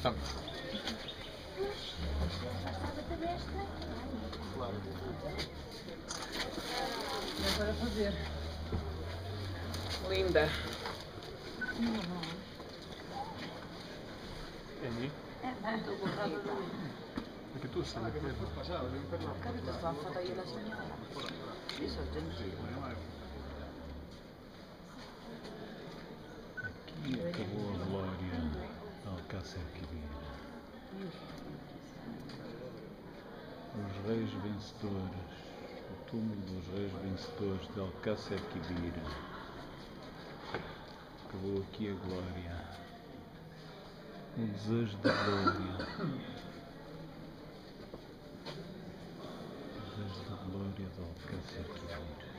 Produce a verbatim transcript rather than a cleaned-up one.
Tá. E agora fazer. Linda. É ali? Estou bonita. Aqui tu sabe. Cada só foto aí da senhora. Isso eu tenho que ir. Aqui acabou a glória de Alcácer Quibir. Os reis vencedores, o túmulo dos reis vencedores de Alcácer Quibir. Acabou aqui a glória, o desejo de glória, o desejo de glória de Alcácer Quibir.